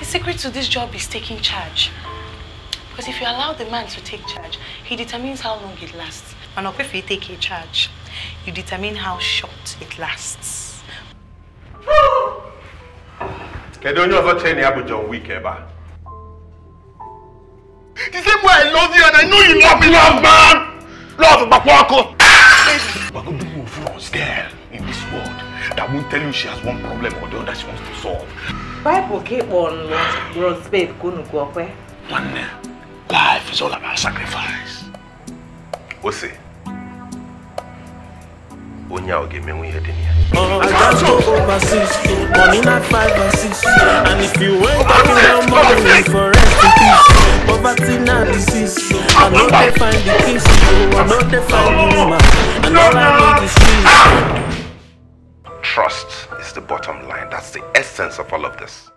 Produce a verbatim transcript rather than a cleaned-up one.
The secret to this job is taking charge. Because if you allow the man to take charge, he determines how long it lasts. And if you take a charge, you determine how short it lasts. Don't you ever tell me about John Wick ever? The same way I love you and I know you love me, love man! Love Bakwako! We're going to move from a girl in this world that won't tell you she has one problem or the other she wants to solve. Bible keep on God's babe couldn't go away. One life is all about sacrifice. What's it? Onya will give me one head in here. Oh, I got to go overseas, money not five or six. And if you ain't talking about money for rest in peace, poverty not disease. I know they find the kiss, I know they find the woman, and all I need is peace. Trust is the bottom line. That's the essence of all of this.